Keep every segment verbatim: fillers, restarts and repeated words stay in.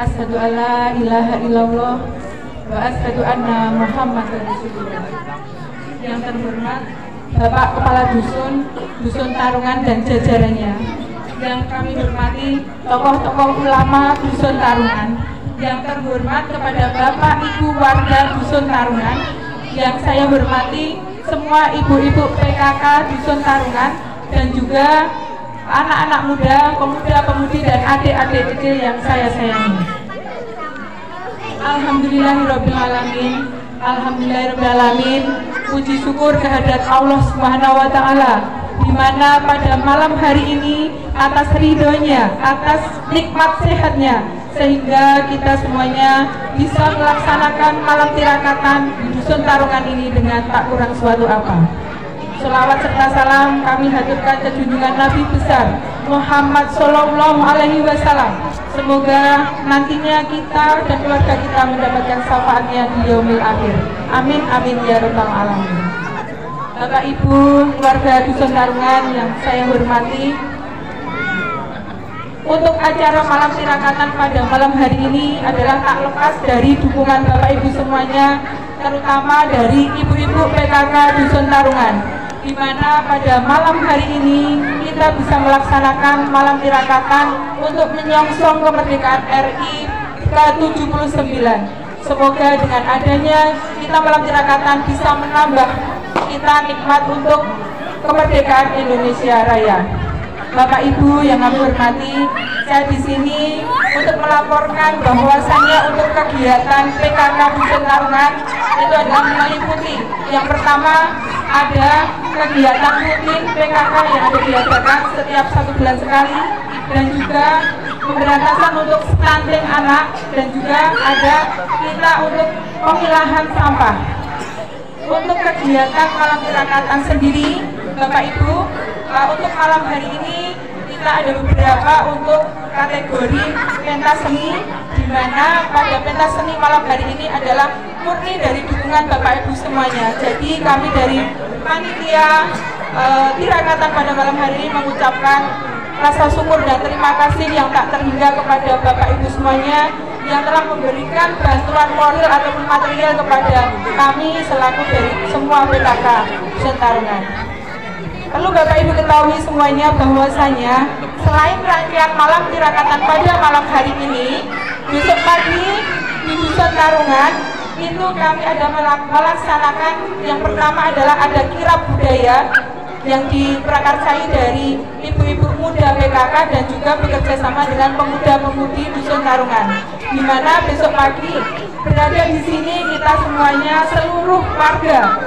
asyhadu alla ilaha illallah wa asyhadu anna Muhammadar Rasulullah. Yang terhormat Bapak Kepala Dusun, Dusun Tarungan dan jajarannya. Yang kami hormati tokoh-tokoh ulama Dusun Tarungan. Yang terhormat kepada Bapak Ibu warga Dusun Tarungan. Yang saya hormati semua ibu-ibu P K K Dusun Tarungan dan juga anak-anak muda, pemuda-pemudi dan adik-adik kecil yang saya sayangi. Alhamdulillahirrabbilalamin. Alhamdulillahirrabbilalamin. Puji syukur kehadirat Allah Subhanahu wa Ta'ala, di mana pada malam hari ini atas ridhonya, atas nikmat sehatnya, sehingga kita semuanya bisa melaksanakan malam tirakatan di Dusun Tarungan ini dengan tak kurang suatu apa. Selawat serta salam kami haturkan ke junjungan Nabi besar Muhammad Sallallahu Alaihi Wasallam. Semoga nantinya kita dan keluarga kita mendapatkan syafaatnya di yaumil akhir. Amin amin ya rabbal alamin. Bapak Ibu keluarga Dusun Tarungan yang saya hormati, untuk acara malam tirakatan pada malam hari ini adalah tak lepas dari dukungan Bapak Ibu semuanya, terutama dari ibu-ibu P K K Dusun Tarungan, di mana pada malam hari ini kita bisa melaksanakan malam tirakatan untuk menyongsong kemerdekaan R I ke tujuh puluh sembilan. Semoga dengan adanya kita malam tirakatan bisa menambah kita nikmat untuk kemerdekaan Indonesia Raya. Bapak Ibu yang kami hormati, saya di sini untuk melaporkan bahwasannya untuk kegiatan P K K Dusun Tarungan itu adalah meliputi yang pertama ada kegiatan rutin P K K yang ada diadakan setiap satu bulan sekali, dan juga pemberantasan untuk stunting anak, dan juga ada kita untuk pemilahan sampah. Untuk kegiatan malam tirakatan sendiri, Bapak Ibu, uh, untuk malam hari ini kita ada beberapa untuk kategori pentas seni, di mana pada pentas seni malam hari ini adalah murni dari dukungan Bapak Ibu semuanya. Jadi kami dari panitia uh, tirakatan pada malam hari ini mengucapkan rasa syukur dan terima kasih yang tak terhingga kepada Bapak Ibu semuanya yang telah memberikan bantuan moral ataupun material kepada kami selaku dari semua P K K Dusun Tarungan. Perlu Bapak Ibu ketahui semuanya bahwasanya selain rangkaian malam tirakatan pada malam hari ini, besok pagi di Dusun Tarungan itu kami ada melaksanakan yang pertama adalah ada kirab budaya yang diprakarsai dari ibu-ibu muda P K K dan juga bekerja sama dengan pemuda-pemudi Dusun Tarungan, di mana besok pagi berada di sini kita semuanya seluruh warga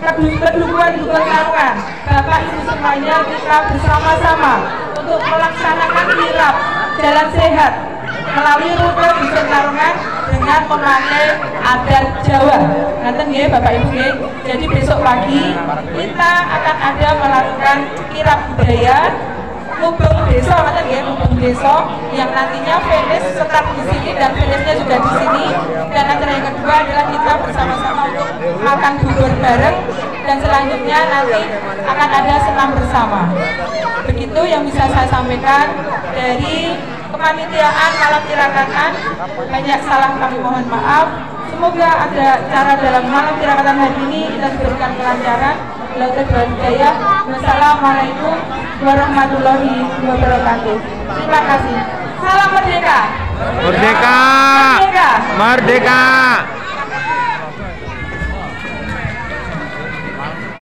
kedua Dusun Tarungan, Bapak Ibu semuanya kita bersama-sama untuk melaksanakan kirab jalan sehat melalui rute Dusun Tarungan dengan memakai adat Jawa. Nanti ya Bapak Ibu ya. Jadi besok pagi kita akan ada melakukan kirab budaya Mubeng Desa, nanti ya Mubeng Desa yang nantinya finish start di sini dan finishnya juga di sini. Dan acara yang kedua adalah kita bersama-sama untuk makan bubur bareng, dan selanjutnya nanti akan ada senam bersama. Begitu yang bisa saya sampaikan dari kepanitiaan malam tirakatan. Banyak salah kami mohon maaf. Semoga ada cara dalam malam tirakatan hari ini kita diberikan kelancaran. Wassalamualaikum warahmatullahi wabarakatuh. Terima kasih. Salam merdeka. Merdeka. Merdeka. Merdeka.